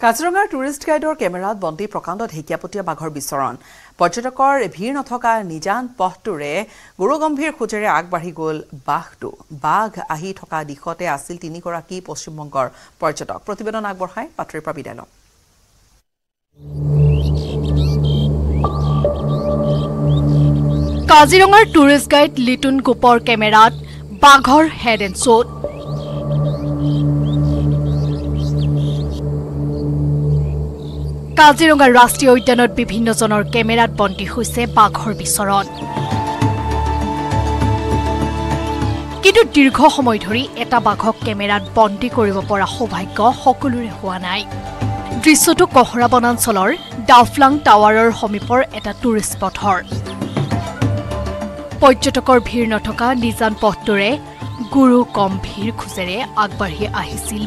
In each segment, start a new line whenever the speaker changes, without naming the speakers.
কাজিৰঙাৰ টুৰিষ্ট গাইডৰ কেমেৰাত বন্দী প্ৰকাণ্ডত ঢেকীয়াপতীয়া বাঘৰ বিচৰণ পৰ্যটকৰ ভিৰ নথকা নিজান পথটোৰে গুৰুগম্ভীৰ খোজেৰে আগবাঢ়ি গ'ল বাঘটো বাঘ আহি থকা দিশতে আছিল তিনিগৰাকী পশ্চিমবংগৰ পৰ্যটক প্ৰতিবেদন আগবঢ়াই পাত্ৰীৰ পৰা বিদায় লম
কাজিৰঙাৰ টুৰিষ্ট গাইড লিটুন গোপৰ কেমেৰাত বাঘৰ হেড এণ্ড শ্বট কাজিৰঙা ৰাষ্ট্ৰীয় উদ্যানত বিভিন্নজনৰ কেমেৰাত বন্দী হৈছে বাঘৰ বিচৰণ কিন্তু দীৰ্ঘ সময় ধৰি এটা বাঘক কেমেৰাত বন্দী কৰিব পৰা সৌভাগ্য সকলোৰে হোৱা নাই দৃশ্যটো কহৰা বনাঞ্চলৰ ডাউফলাং টাৱাৰৰ সমীপৰ এটা টুৰিষ্ট স্পটৰ পৰ্যটকৰ ভিৰ নথকা নিজান পথটোৰে গুৰু গম্ভীৰ খোজেৰে আগবাঢ়ি আহিছিল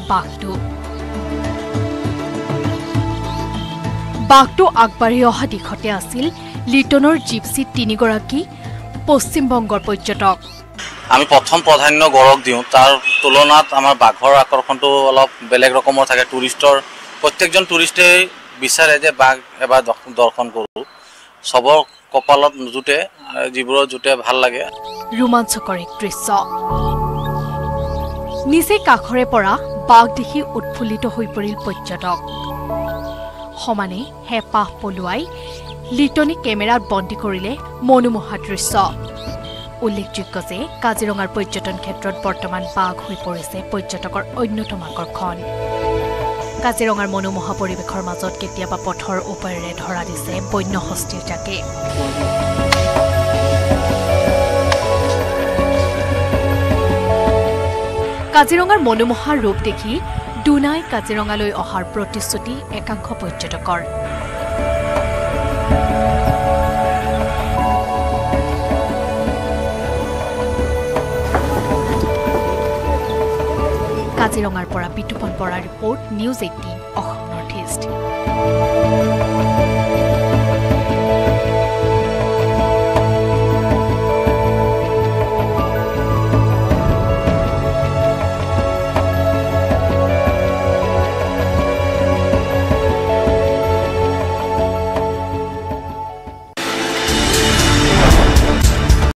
বাঘটো আগবাঢ়ি অহা দিশতে আছিল লিটনৰ জিপচিত তিনিগৰাকী পশ্চিমবংগৰ পৰ্যটক
আমি প্ৰথম প্ৰাধান্য গড়ক দিওঁ তাৰ তুলনাত আমাৰ বাঘৰ আকৰ্ষণটো অলপ বেলেগ ৰকমৰ থাকে টুৰিষ্টৰ প্ৰত্যেকজন টুৰিষ্টে বিচাৰে যে বাঘ এবাৰ দৰ্শন কৰোঁ সবৰ কপালত জুটে যিবোৰৰ জুটে ভাল লাগে
ৰোমাঞ্চকৰ এক দৃশ্য নিচে কাষৰে পৰা বাঘ দেখি উৎফুল্লিত হৈ পৰিল পৰ্যটক সমানে হেপাহ পলুৱাই লিটনে কেমেৰাত বন্দী কৰিলে মনোমোহা দৃশ্য উল্লেখযোগ্য যে কাজিৰঙাৰ পৰ্যটন ক্ষেত্ৰত বৰ্তমান বাঘ হৈ পৰিছে পৰ্যটকৰ অন্যতম আকৰ্ষণ কাজিৰঙাৰ মনোমোহা পৰিৱেশৰ মাজত কেতিয়াবা পথৰ ওপৰেৰে ধৰা দিছে বন্য হস্তীৰ জাকে কাজিৰঙাৰ মনোমোহা ৰূপ দেখি দুনাই কাজিৰঙালৈ অহাৰ প্ৰতিশ্ৰুতি একাংশ পৰ্যটকৰ কাজিৰঙাৰ পৰা বিতুপন বৰাৰ ৰিপৰ্ট নিউজ 18 অসম।